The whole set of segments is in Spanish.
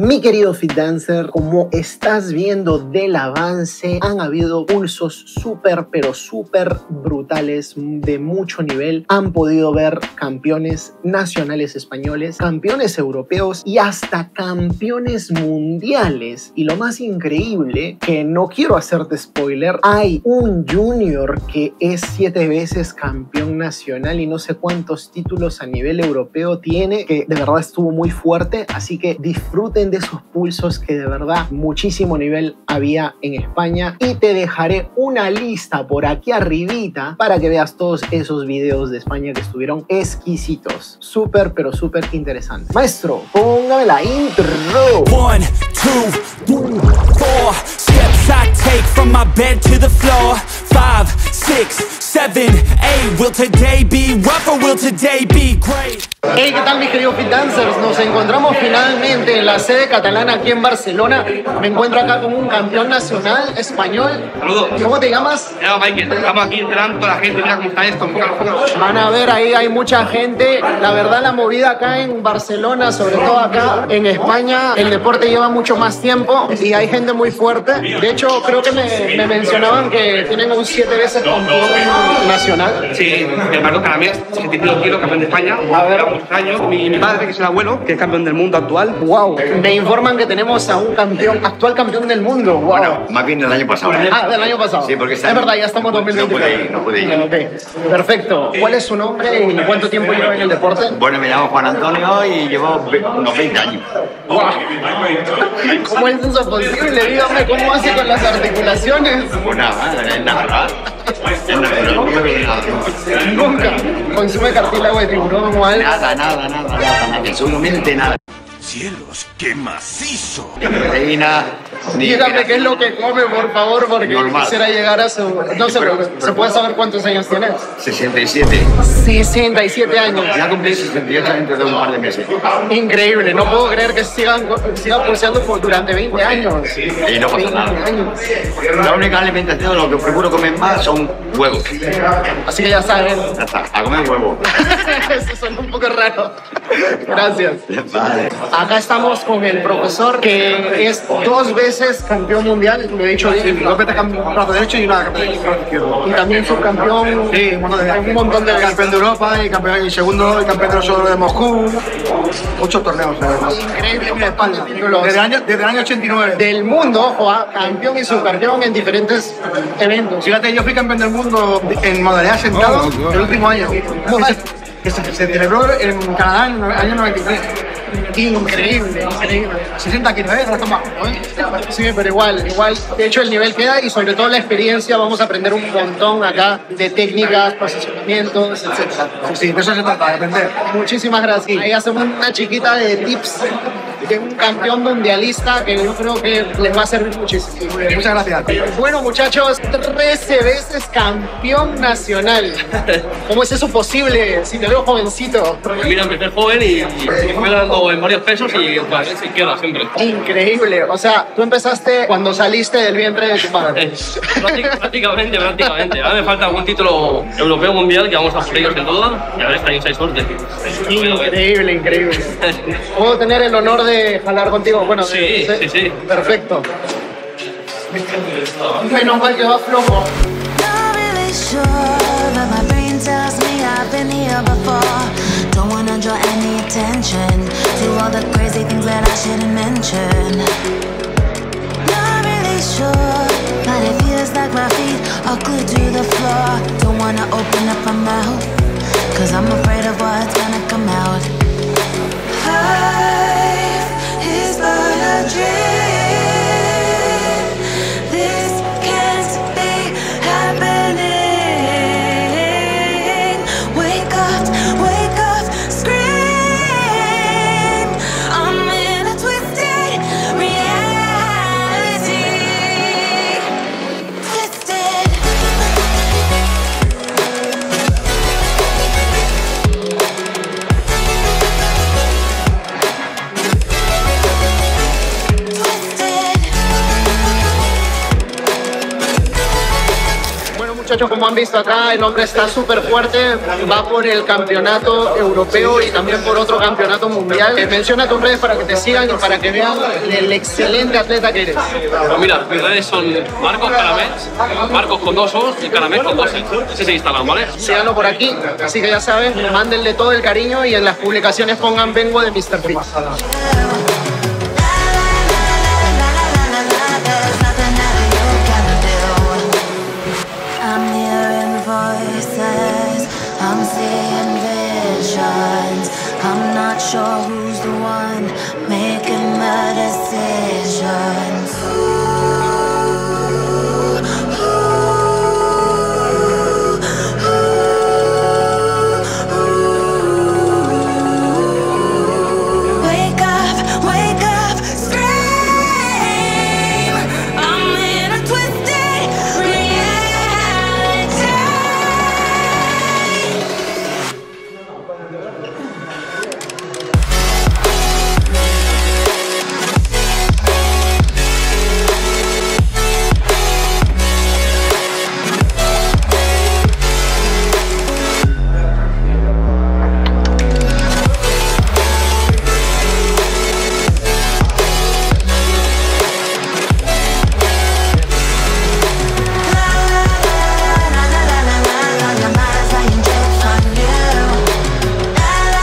Mi querido Fit Dancer, como estás viendo del avance, han habido pulsos súper, pero súper brutales, de mucho nivel. Han podido ver campeones nacionales españoles, campeones europeos y hasta campeones mundiales. Y lo más increíble, que no quiero hacerte spoiler, hay un junior que es 7 veces campeón nacional y no sé cuántos títulos a nivel europeo tiene, que de verdad estuvo muy fuerte. Así que disfruten de esos pulsos, que de verdad muchísimo nivel había en España, y te dejaré una lista por aquí arribita para que veas todos esos videos de España que estuvieron exquisitos, súper pero súper interesantes. Maestro, póngame la intro. 1, 2, 3, 4 steps I take from my bed to the floor. 5, 6, 7, 8. Will today be rough or will today be great? Hey, ¿qué tal mis queridos Fit Dancers? Nos encontramos finalmente en la sede catalana aquí en Barcelona. Me encuentro acá con un campeón nacional español. Saludos. ¿Cómo te llamas? Me llamo Michael. Estamos aquí entrenando toda la gente. Mira cómo está esto. Van a ver, ahí hay mucha gente. La verdad, la movida acá en Barcelona, sobre todo acá en España, el deporte lleva mucho más tiempo y hay gente muy fuerte. De hecho, creo que me mencionaban que tienen un 7 veces campeón nacional. Sí, mi hermano Caramés, 75 kilos, campeón de España. A ver. Muchos años. Mi padre, que es el abuelo, que es campeón del mundo actual. Wow, me informan que tenemos a un campeón, actual campeón del mundo. Wow. Bueno, más bien del año pasado. Ah, del año pasado. Sí, porque es verdad, ya estamos en 2023. No pude ir. Ok, perfecto. ¿Cuál es su nombre y cuánto tiempo lleva en el deporte? Bueno, me llamo Juan Antonio y llevo unos 20 años. Wow. ¿Cómo es eso posible? Dígame, ¿cómo hace con las articulaciones? Pues nada, es nada. Es nada. Nunca. ¿Consume cartílago de tiburón o algo? Nada. Absolutamente nada. Cielos, qué macizo. Ni proteína, ni Dígame qué es lo que come, por favor, porque Normal. quisiera llegar a su... No sé, ¿se puede saber cuántos años tienes? 67. 67 años. Ya cumplí 68 dentro de un par de meses. Increíble, no puedo creer que sigan pulseando durante 20 años. Y no pasa 20 nada. años. La única alimentación, lo que procuro comer más son huevos. Así que ya saben. Ya está, a comer huevos. Eso suena un poco raro. Gracias. Vale. Acá estamos con el profesor, que es 2 veces campeón mundial, lo he dicho bien. 2 veces campeón brazo derecho y una campeón brazo izquierdo. Y también subcampeón. Sí, bueno, en un montón de campeón de Europa y campeón y segundo y campeón de los Juegos de Moscú. Muchos torneos, además. Increíble, una espalda. Títulos Desde el año 89. del mundo, ojo, campeón y subcampeón en diferentes eventos. Fíjate, yo fui campeón del mundo en modalidad sentado el último año. Que se celebró en Canadá en el año 93. Increíble. 60 kilos, ¿eh? Toma, Sí, pero igual, de hecho el nivel queda y sobre todo la experiencia. Vamos a aprender un montón acá de técnicas, posicionamientos, etc. Sí, de eso se trata, de aprender. Muchísimas gracias. Ahí hacemos una chiquita de tips de un campeón mundialista que yo creo que les va a servir muchísimo. Muchas gracias. Bueno, muchachos, 13 veces campeón nacional. ¿Cómo es eso posible si te veo jovencito? Mira, empecé joven y fui dando en varios pesos y pues izquierda siempre. Increíble. O sea, tú empezaste cuando saliste del vientre de tu madre. Prácticamente. Ahora me falta algún título europeo mundial que vamos a por ellos sin duda. Y a ver, este año hay suerte. Increíble. ¿Puedo tener el honor de jalar contigo? Bueno, Sí. Perfecto. Menos mal que va flojo. Not really sure, but my brain tells me I've been here before. Don't wanna draw any attention to all the crazy things that I shouldn't mention. Not really sure, but it feels like my feet are glued to the floor. Don't wanna open up my mouth, cause I'm afraid of what's gonna come out. Life is but a dream. This can't be happening. Wake up, scream. I'm in a twisted reality. Twisted. muchachos, como han visto acá, el hombre está súper fuerte, va por el campeonato europeo y también por otro campeonato mundial. Menciona tus redes para que te sigan y para que vean el excelente atleta que eres. Pues mira, mis redes son Marcos Caramels, Marcos con 2 O's y Caramels con 2 E's. Ese es Instagram, ¿vale? Síganlo por aquí, así que ya saben, mándenle todo el cariño y en las publicaciones pongan vengo de Mr. Fit. I'm hearing voices, I'm seeing visions. I'm not sure who's the one making the decisions. Wake up, scream. I'm in a twisted reality. Your mind is playing tricks on you. La la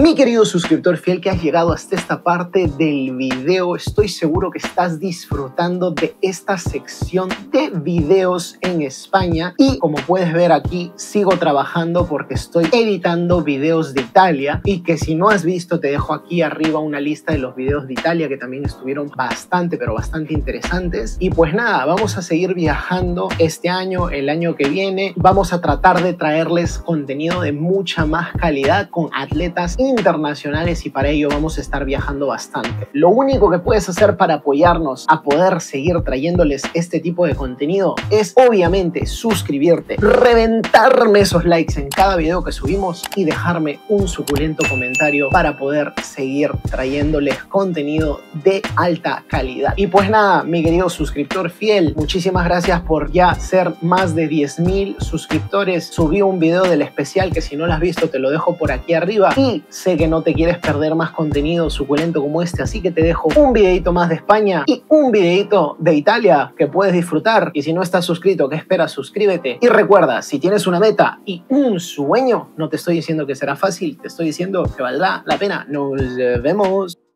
Mi querido suscriptor fiel que has llegado hasta esta parte del video, estoy seguro que estás disfrutando de esta sección de videos en España y como puedes ver aquí sigo trabajando porque estoy editando videos de Italia y que si no has visto te dejo aquí arriba una lista de los videos de Italia que también estuvieron bastante interesantes. Y pues nada, vamos a seguir viajando este año, el año que viene. Vamos a tratar de traerles contenido de mucha más calidad con atletas internacionales y para ello vamos a estar viajando bastante. Lo único que puedes hacer para apoyarnos a poder seguir trayéndoles este tipo de contenido es obviamente suscribirte, reventarme esos likes en cada video que subimos y dejarme un suculento comentario para poder seguir trayéndoles contenido de alta calidad. Y pues nada, mi querido suscriptor fiel, muchísimas gracias por ya ser más de 10.000 suscriptores. Subí un video del especial que si no lo has visto te lo dejo por aquí arriba y sé que no te quieres perder más contenido suculento como este, así que te dejo un videito más de España y un videito de Italia que puedes disfrutar. Y si no estás suscrito, ¿qué esperas? Suscríbete. Y recuerda, si tienes una meta y un sueño, no te estoy diciendo que será fácil, te estoy diciendo que valdrá la pena. Nos vemos.